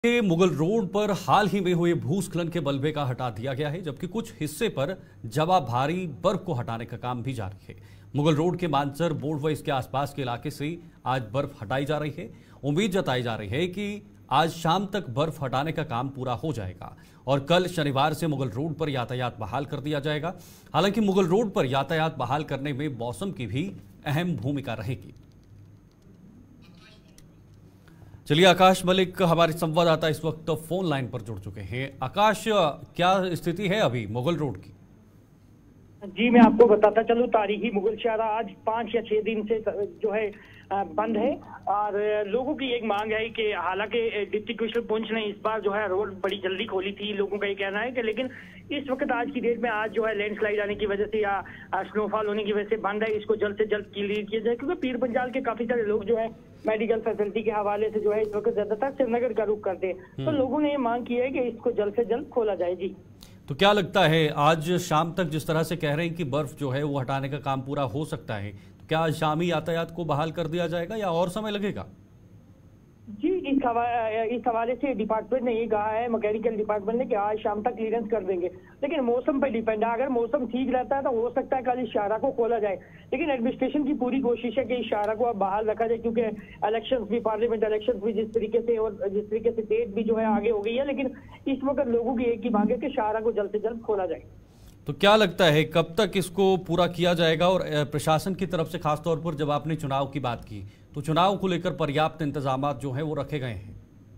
Mughal road पर हाल ही में हुए भूस्खलन के मलबे का हटा दिया गया है, जबकि कुछ हिस्से पर जमा भारी बर्फ को हटाने का काम भी जारी है। मुगल रोड के मानसर बोर्ड व इसके आसपास के इलाके से आज बर्फ हटाई जा रही है। उम्मीद जताई जा रही है कि आज शाम तक बर्फ हटाने का काम पूरा हो जाएगा और कल शनिवार से मुगल रोड पर यातायात बहाल कर दिया जाएगा। हालांकि मुगल रोड पर यातायात बहाल करने में मौसम की भी अहम भूमिका रहेगी। चलिए, आकाश मलिक हमारे संवाददाता इस वक्त फोन लाइन पर जुड़ चुके हैं। आकाश, क्या स्थिति है अभी मुगल रोड की? जी, मैं आपको बताता चलूं, तारीखी मुगल शाहरा आज 5 या 6 दिन से जो है बंद है और लोगों की एक मांग है कि हालांकि डिप्टी कमिश्नर पुंछ ने इस बार जो है रोड बड़ी जल्दी खोली थी, लोगों का ये कहना है कि लेकिन इस वक्त आज की डेट में आज जो है लैंडस्लाइड आने की वजह से या स्नोफॉल होने की वजह से बंद है। इसको जल्द से जल्द क्लियर किया जाए, क्योंकि पीर पंजाल के काफी सारे लोग जो है मेडिकल फैसिलिटी के हवाले से जो है इस वक्त ज्यादातर श्रीनगर का रुख करते हैं। तो लोगों ने ये मांग की है कि इसको जल्द से जल्द खोला जाए। जी, तो क्या लगता है आज शाम तक जिस तरह से कह रहे हैं कि बर्फ जो है वो हटाने का काम पूरा हो सकता है, तो क्या शामी यातायात को बहाल कर दिया जाएगा या और समय लगेगा? जी, इस हवाले से डिपार्टमेंट ने ये कहा है, मैकेनिकल डिपार्टमेंट ने, कि आज शाम तक क्लियरेंस कर देंगे, लेकिन मौसम पर डिपेंड है। अगर मौसम ठीक रहता है तो हो सकता है कल इस शाहरा को खोला जाए, लेकिन एडमिनिस्ट्रेशन की पूरी कोशिश है कि इस शाहरा को अब बहाल रखा जाए, क्योंकि इलेक्शंस भी, पार्लियामेंट इलेक्शंस भी जिस तरीके से डेट भी जो है आगे हो गई है, लेकिन इस वक्त लोगों की एक ही मांग है कि शाहरा को जल्द से जल्द खोला जाए। तो क्या लगता है कब तक इसको पूरा किया जाएगा? और प्रशासन की तरफ से खासतौर पर जब आपने चुनाव की बात की, तो चुनाव को लेकर पर्याप्त इंतजाम जो है वो रखे गए हैं?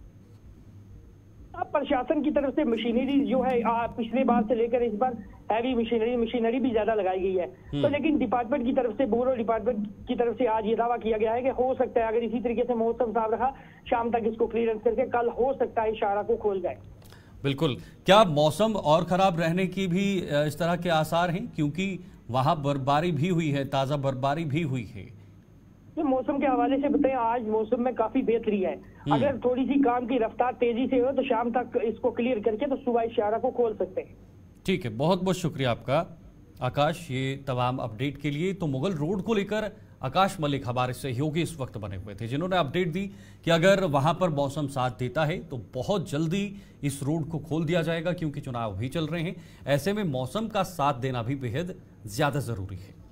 अब प्रशासन की तरफ से मशीनरी जो है पिछले बार से लेकर इस बार हैवी मशीनरी भी ज्यादा लगाई गई है। तो लेकिन डिपार्टमेंट की तरफ से, ब्यूरो डिपार्टमेंट की तरफ से आज ये दावा किया गया है कि हो सकता है अगर इसी तरीके से मौसम साफ रहा, शाम तक इसको क्लियरेंस करके कल हो सकता है इशारा को खोल जाए। बिल्कुल। क्या मौसम और खराब रहने की भी इस तरह के आसार हैं, क्योंकि वहां बर्फबारी भी हुई है, ताजा बर्फबारी भी हुई है? तो मौसम के हवाले से बताएं, आज मौसम में काफी बेहतरी है। अगर थोड़ी सी काम की रफ्तार तेजी से हो तो शाम तक इसको क्लियर करके तो सुबह इशारा को खोल सकते हैं। ठीक है, बहुत बहुत शुक्रिया आपका आकाश, ये तमाम अपडेट के लिए। तो मुगल रोड को लेकर आकाश मलिक हमारे सहयोगी इस वक्त बने हुए थे, जिन्होंने अपडेट दी कि अगर वहां पर मौसम साथ देता है तो बहुत जल्दी इस रोड को खोल दिया जाएगा, क्योंकि चुनाव भी चल रहे हैं। ऐसे में मौसम का साथ देना भी बेहद ज्यादा जरूरी है।